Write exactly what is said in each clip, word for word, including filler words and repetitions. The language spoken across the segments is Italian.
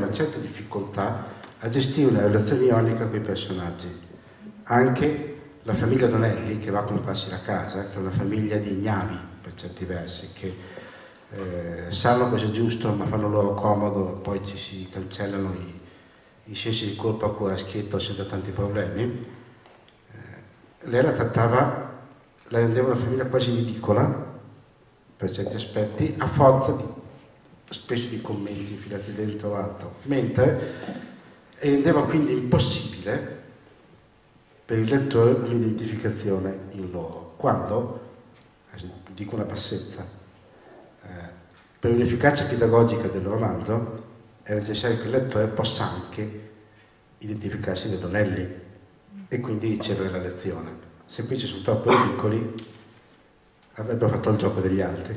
una certa difficoltà a gestire una relazione ionica con i personaggi. Anche la famiglia Donelli, che va a comprarsi la casa, che è una famiglia di ignavi per certi versi, che eh, sanno cosa è giusto ma fanno loro comodo e poi ci si cancellano i, i sensi di colpa a cuore schietto senza tanti problemi. Eh, lei la trattava, la rendeva una famiglia quasi ridicola per certi aspetti, a forza di, spesso di commenti infilati dentro o altro, mentre rendeva quindi impossibile per il lettore un'identificazione in loro, quando, dico una bassezza, eh, per un'efficacia pedagogica del romanzo è necessario che il lettore possa anche identificarsi nei Donelli e quindi ricevere la lezione. Se qui ci sono troppo ridicoli, avrebbero fatto il gioco degli altri.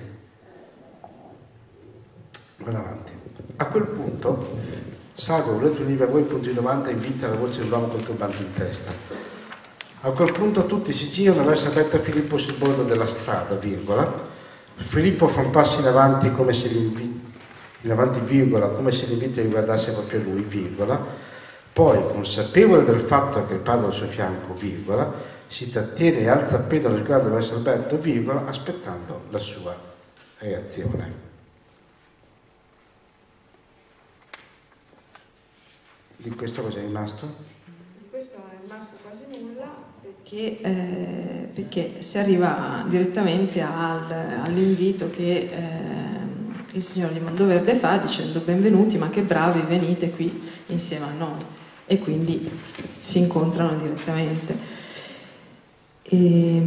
Vado avanti. A quel punto, Salvo, volete unire a voi il punto di domanda, invita la voce dell'uomo col turbante in testa. A quel punto tutti si girano verso Alberto e Filippo sul bordo della strada, virgola. Filippo fa un passo in avanti come se l'invito, in avanti, virgola, come se l'invito riguardasse proprio lui, virgola. Poi, consapevole del fatto che il padre è al suo fianco, virgola, si trattiene e alza appena lo sguardo verso Alberto, virgola, aspettando la sua reazione. Di questo cosa è rimasto? Di questo è rimasto quasi nulla, perché, eh, perché si arriva direttamente al, all'invito che eh, il signor di Mondoverde fa, dicendo benvenuti, ma che bravi, venite qui insieme a noi, e quindi si incontrano direttamente. E,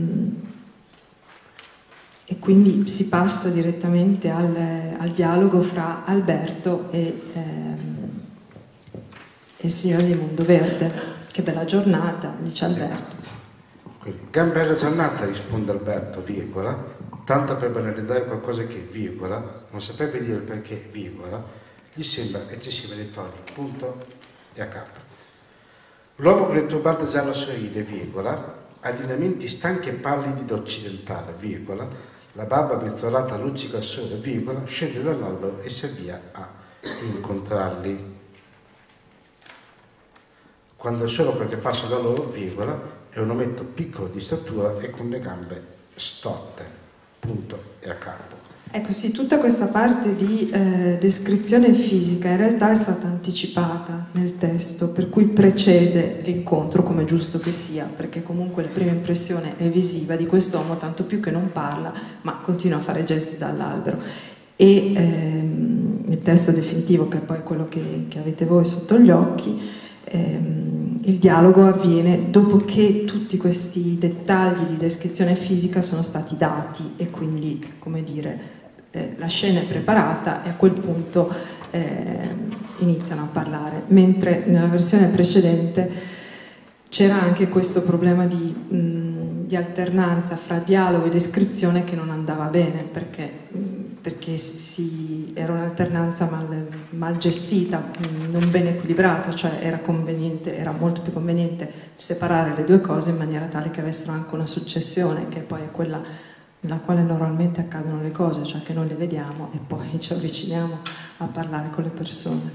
e quindi si passa direttamente al, al dialogo fra Alberto e ehm, il signore di Mondoverde. Che bella giornata, dice Alberto. Quindi, gran bella giornata, risponde Alberto, virgola, tanto per banalizzare qualcosa che, virgola, non saprebbe dire il perché, virgola, gli sembra eccessivo nei toni, punto e a capo. L'uomo con il turbante giallo sorride, virgola, ha lineamenti stanchi e pallidi da occidentale, virgola, la barba brizzolata luccica al sole, virgola, scende dall'albero e si avvia a incontrarli. Quando è solo perché passa da loro, virgola, è un ometto piccolo di statura e con le gambe storte, punto e a capo. Ecco sì, tutta questa parte di eh, descrizione fisica in realtà è stata anticipata nel testo, per cui precede l'incontro, come è giusto che sia, perché comunque la prima impressione è visiva di quest'uomo, tanto più che non parla, ma continua a fare gesti dall'albero. E ehm, il testo definitivo, che è poi quello che, che avete voi sotto gli occhi, ehm, il dialogo avviene dopo che tutti questi dettagli di descrizione fisica sono stati dati, e quindi, come dire, eh, la scena è preparata e a quel punto eh, iniziano a parlare, mentre nella versione precedente c'era anche questo problema di, mh, di alternanza fra dialogo e descrizione che non andava bene, perché, mh, perché si, era un'alternanza mal, mal gestita, mh, non ben equilibrata, cioè era conveniente, era molto più conveniente separare le due cose in maniera tale che avessero anche una successione, che poi è quella nella quale normalmente accadono le cose, cioè che noi le vediamo e poi ci avviciniamo a parlare con le persone.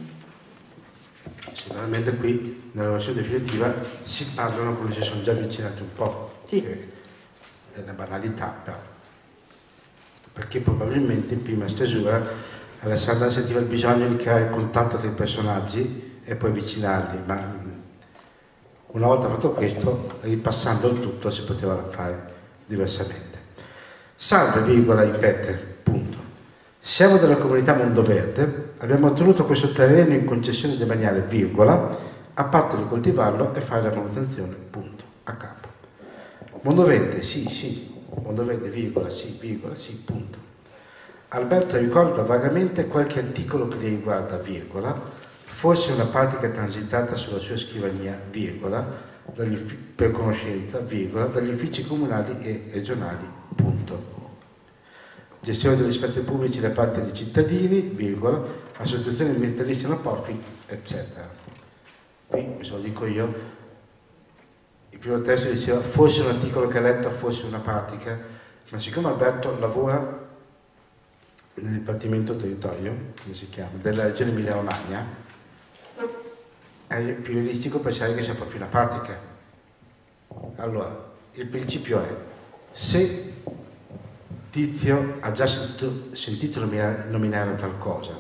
Sicuramente qui, nella versione definitiva, si parlano come si sono già avvicinati un po'. Sì. È una banalità, però. Perché probabilmente in prima stesura Alessandra sentiva il bisogno di creare il contatto tra i personaggi e poi avvicinarli, ma una volta fatto questo, ripassando il tutto, si poteva fare diversamente. Salve, virgola, ripete, punto. Siamo della comunità Mondoverde, abbiamo ottenuto questo terreno in concessione demaniale, virgola, a patto di coltivarlo e fare la manutenzione, punto, a capo. Mondoverde, sì, sì, Mondoverde, virgola, sì, virgola, sì, punto. Alberto ricorda vagamente qualche articolo che li riguarda, virgola, forse una pratica transitata sulla sua scrivania, virgola, dagli per conoscenza, virgola, dagli uffici comunali e regionali, punto. Gestione degli spazi pubblici da parte dei cittadini, virgola, associazioni ambientalisti no profit, eccetera. Qui, questo lo dico io, il primo testo diceva forse un articolo che ha letto, forse una pratica, ma siccome Alberto lavora nel Dipartimento Territorio, come si chiama, della regione Emilia-Romagna, è più realistico pensare che sia proprio una pratica. Allora, il principio è: se Tizio ha già sentito, sentito nominare, nominare tal cosa,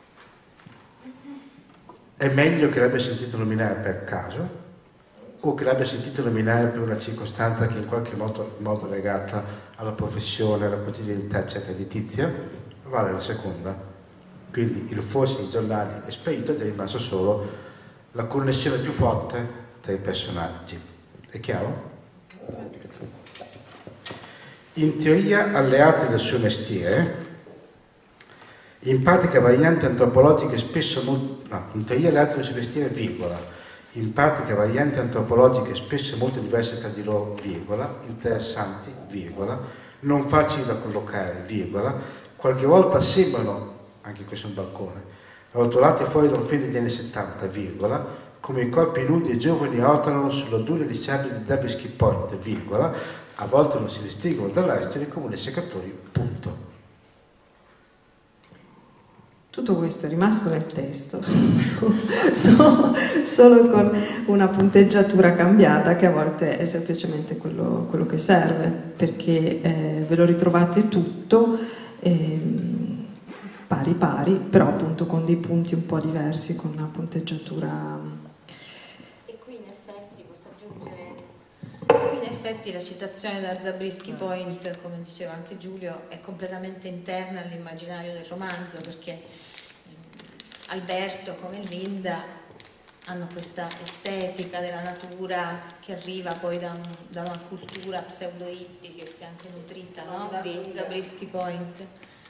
è meglio che l'abbia sentito nominare per caso o che l'abbia sentito nominare per una circostanza che in qualche modo, modo legata alla professione, alla quotidianità, eccetera, di Tizio? Vale la seconda. Quindi il forse i giornali è sparito ed è rimasto solo la connessione più forte tra i personaggi. È chiaro? In teoria alleati del suo mestiere, in pratica varianti antropologiche spesso molto, no, in teoria alleati del suo mestiere, virgola, in pratica varianti antropologiche spesso molto diverse tra di loro, virgola, interessanti, virgola, non facili da collocare, virgola, qualche volta sembrano, anche questo è un balcone, rotolati fuori da un film degli anni settanta, virgola, come i corpi nudi e giovani rotolano sulla duna di sabbia di Zabriskie Point, virgola, a volte non si distinguono dall'estero come dei seccatori, punto. Tutto questo è rimasto nel testo, solo, solo con una punteggiatura cambiata, che a volte è semplicemente quello, quello che serve, perché eh, ve lo ritrovate tutto eh, pari pari, però appunto con dei punti un po' diversi, con una punteggiatura. E qui in effetti posso aggiungere, qui in effetti la citazione da Zabriskie Point, come diceva anche Giulio, è completamente interna all'immaginario del romanzo, perché Alberto come Linda hanno questa estetica della natura che arriva poi da, un, da una cultura pseudo-hippie che si è anche nutrita, no? Di Zabriskie Point.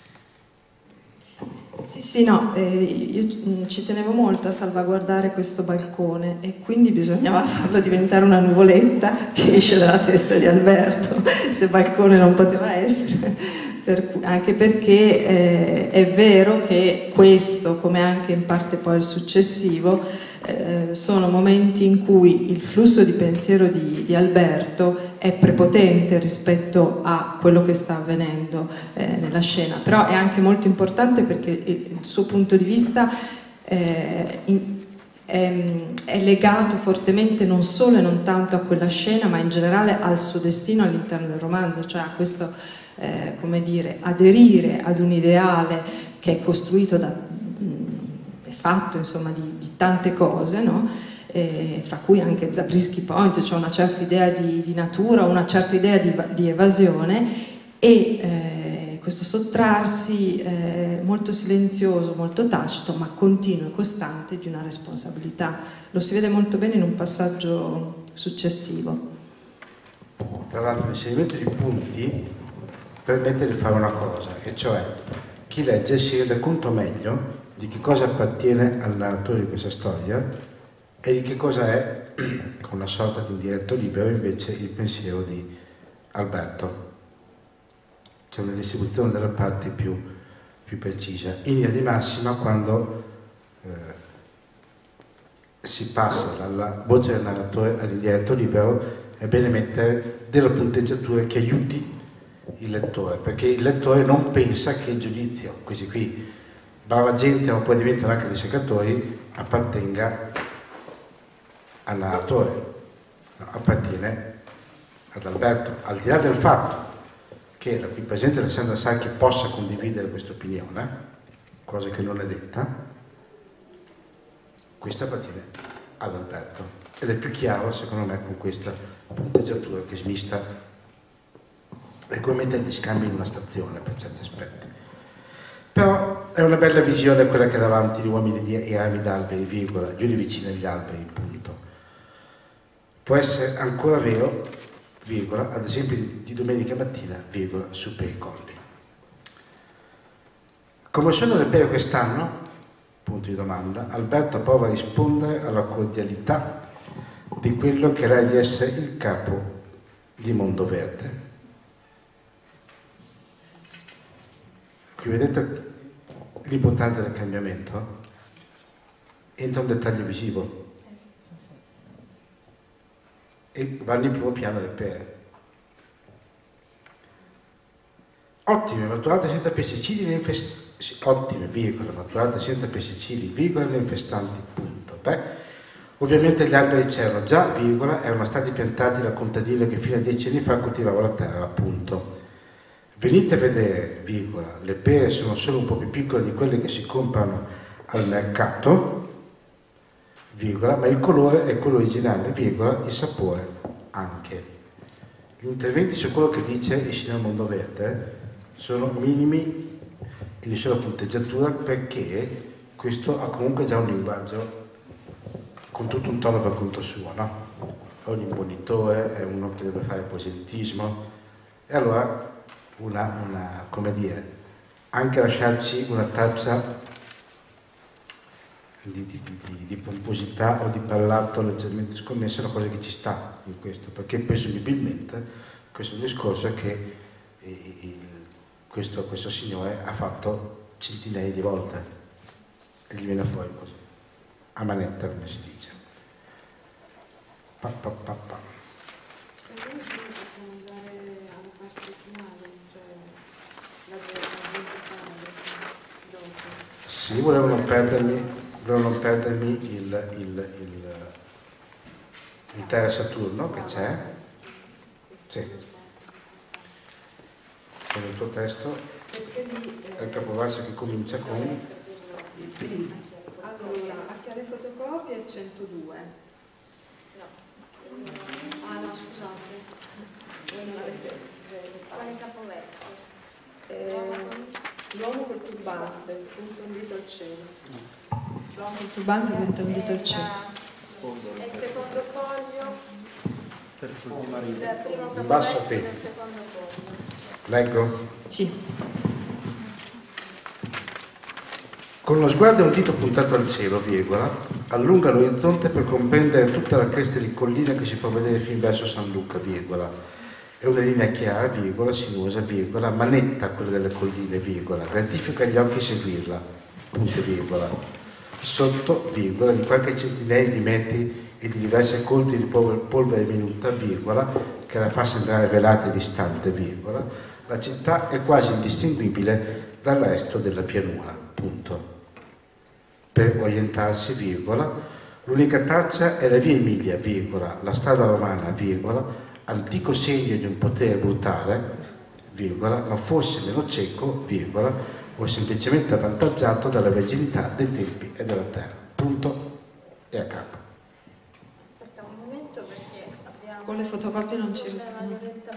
Sì, sì, no, eh, io ci tenevo molto a salvaguardare questo balcone e quindi bisognava farlo diventare una nuvoletta che esce dalla testa di Alberto, se balcone non poteva essere. Per, anche perché eh, è vero che questo, come anche in parte poi il successivo, eh, sono momenti in cui il flusso di pensiero di, di Alberto è prepotente rispetto a quello che sta avvenendo eh, nella scena, però è anche molto importante perché il, il suo punto di vista eh, in, è, è legato fortemente non solo e non tanto a quella scena, ma in generale al suo destino all'interno del romanzo, cioè a questo Eh, come dire, aderire ad un ideale che è costruito da, mh, è fatto insomma di, di tante cose, no? Eh, fra cui anche Zabriskie Point, cioè una certa idea di, di natura, una certa idea di, di evasione e eh, questo sottrarsi eh, molto silenzioso, molto tacito, ma continuo e costante di una responsabilità. Lo si vede molto bene in un passaggio successivo. Tra l'altro l'inserimento di punti permette di fare una cosa, e cioè chi legge si rende conto meglio di che cosa appartiene al narratore di questa storia e di che cosa è, con una sorta di indiretto libero, invece il pensiero di Alberto. C'è una distribuzione delle parti più, più precisa. In linea di massima, quando eh, si passa dalla voce del narratore all'indiretto libero, è bene mettere delle punteggiature che aiuti il lettore, perché il lettore non pensa che il giudizio, questi qui, brava gente, ma poi diventano anche dei seccatori, appartenga al narratore, no, appartiene ad Alberto, al di là del fatto che la qui presente Alessandra Sacchi possa condividere questa opinione, cosa che non è detta, questa appartiene ad Alberto ed è più chiaro secondo me con questa punteggiatura che smista. È come mettere di scambio in una stazione per certi aspetti. Però è una bella visione quella che è davanti gli uomini di i rami d'alberi, virgola, giù di vicino agli alberi, punto. Può essere ancora vero, virgola, ad esempio di, di domenica mattina, virgola, su per i colli. Come sono le pere quest'anno? Punto di domanda. Alberto prova a rispondere alla cordialità di quello che era di essere il capo di Mondoverde. Qui vedete l'importanza del cambiamento? Entra un dettaglio visivo e vanno in primo piano le pere. ottime, maturate senza pesticidi né infestanti, ottime, virgola, maturate senza pesticidi, virgola, né infestanti, punto. Beh, ovviamente gli alberi c'erano già, virgola, erano stati piantati da contadino che fino a dieci anni fa coltivava la terra, punto. Venite a vedere, virgola, le pere sono solo un po' più piccole di quelle che si comprano al mercato, virgola, ma il colore è quello originale, virgola, il sapore anche. Gli interventi su quello che dice il signor Mondoverde sono minimi e di sola punteggiatura, perché questo ha comunque già un linguaggio con tutto un tono per conto suo, no? È un imbonitore, è uno che deve fare proselitismo, e allora una, una come dire, anche lasciarci una traccia di, di, di, di pomposità o di parlato leggermente sconnesso è una cosa che ci sta in questo, perché presumibilmente questo discorso è che il, questo, questo signore ha fatto centinaia di volte e gli viene fuori così, a manetta, come si dice. Pa, pa, pa, pa. Se noi possiamo andare alla parte finale, cioè la dopo. Sì, volevo non perdermi, volevo non perdermi il, il, il, il Terra Saturno che c'è. Sì. Con il tuo testo è il capoverso che comincia con allora, a chiare fotocopie è centodue. No. Ah no, scusate. Voi non avete. Quale capoverso? Eh, l'uomo col turbante, punta un dito al cielo. L'uomo col turbante punta un dito al cielo. È il secondo foglio. Il primo in basso a capoverso te. del secondo foglio. Leggo? Sì. Con lo sguardo e un dito puntato al cielo, virgola, allunga l'orizzonte per comprendere tutta la cresta di collina che si può vedere fin verso San Luca, virgola. È una linea chiara, virgola, sinuosa, virgola, ma netta quella delle colline, virgola. Gratifica gli occhi seguirla, punto e virgola. Sotto, virgola, di qualche centinaia di metri e di diverse colti di polvere minuta, virgola, che la fa sembrare velata e distante, virgola, la città è quasi indistinguibile dal resto della pianura, punto. Per orientarsi, virgola, l'unica traccia è la via Emilia, virgola, la strada romana, virgola, antico segno di un potere brutale, virgola, ma forse meno cieco, virgola, o semplicemente avvantaggiato dalla verginità dei tempi e della terra, punto e a capo. Aspetta un momento perché abbiamo... Con le fotocopie non ci ritroviamo.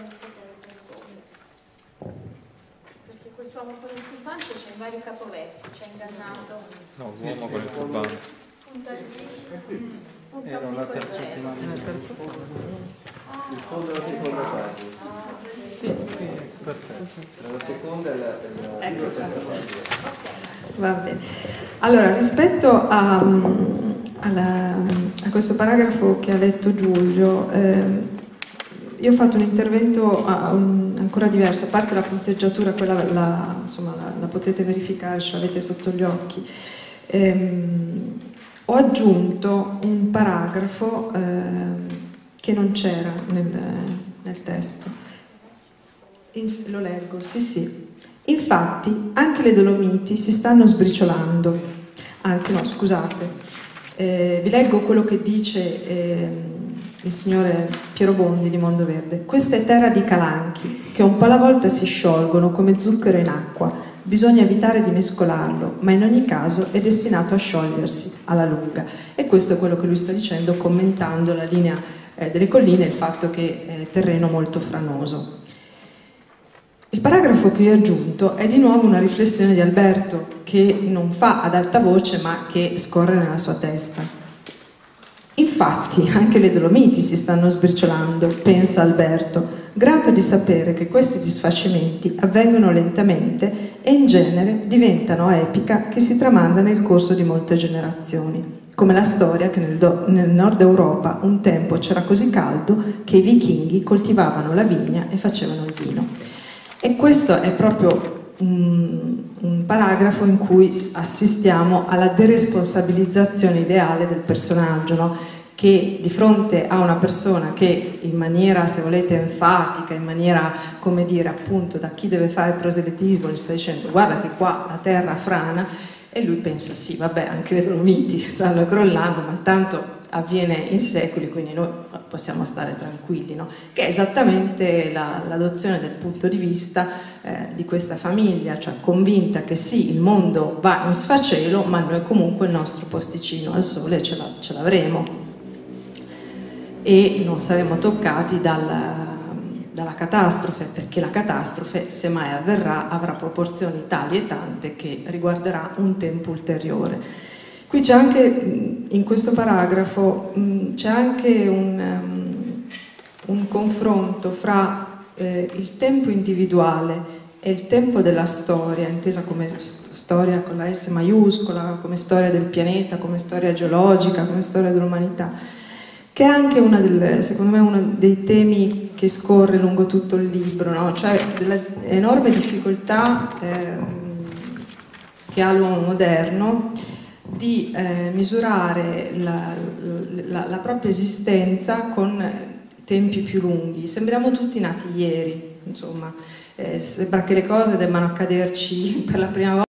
Perché quest'uomo con il turbante c'è in vari capoversi, ci ha ingannato. No, l'uomo con il turbante. Punta il dito. Punta Era un la dito al terza cielo. settimana. Il fondo della seconda pagina. Sì, Perfetto. La seconda è la, è la ecco, terza pagina. va bene. Allora, rispetto a, alla, a questo paragrafo che ha letto Giulio, eh, io ho fatto un intervento a, un, ancora diverso, a parte la punteggiatura, quella la, insomma, la, la potete verificare, ce l'avete sotto gli occhi. Ehm, ho aggiunto un paragrafo eh, che non c'era nel, nel testo. In, lo leggo, sì sì. Infatti anche le Dolomiti si stanno sbriciolando, anzi no, scusate, eh, vi leggo quello che dice eh, il signore Piero Bondi di Mondoverde. Questa è terra di calanchi che un po' alla volta si sciolgono come zucchero in acqua, bisogna evitare di mescolarlo, ma in ogni caso è destinato a sciogliersi alla lunga. E questo è quello che lui sta dicendo, commentando la linea eh, delle colline e il fatto che è terreno molto franoso. Il paragrafo che io ho aggiunto è di nuovo una riflessione di Alberto, che non fa ad alta voce ma che scorre nella sua testa. Infatti anche le Dolomiti si stanno sbriciolando, pensa Alberto, grato di sapere che questi disfacimenti avvengono lentamente e in genere diventano epica che si tramanda nel corso di molte generazioni, come la storia che nel, do, nel nord Europa un tempo c'era così caldo che i vichinghi coltivavano la vigna e facevano il vino. E questo è proprio un, un paragrafo in cui assistiamo alla deresponsabilizzazione ideale del personaggio, no? che di fronte a una persona che in maniera, se volete, enfatica, in maniera, come dire, appunto, da chi deve fare il proselitismo, gli sta dicendo guarda che qua la terra frana, e lui pensa sì, vabbè, anche le Dolomiti stanno crollando, ma tanto avviene in secoli, quindi noi possiamo stare tranquilli, no? Che è esattamente l'adozione del punto di vista eh, di questa famiglia, cioè convinta che sì, il mondo va in sfacelo, ma noi comunque il nostro posticino al sole ce l'avremo e non saremo toccati dal dalla catastrofe, perché la catastrofe, se mai avverrà, avrà proporzioni tali e tante che riguarderà un tempo ulteriore. Qui c'è anche, in questo paragrafo, c'è anche un, un confronto fra eh, il tempo individuale e il tempo della storia, intesa come storia con la S maiuscola, come storia del pianeta, come storia geologica, come storia dell'umanità, che è anche una delle, secondo me uno dei temi che scorre lungo tutto il libro, no? Cioè dell'enorme difficoltà eh, che ha l'uomo moderno di eh, misurare la, la, la propria esistenza con tempi più lunghi. Sembriamo tutti nati ieri, insomma, eh, sembra che le cose debbano accaderci per la prima volta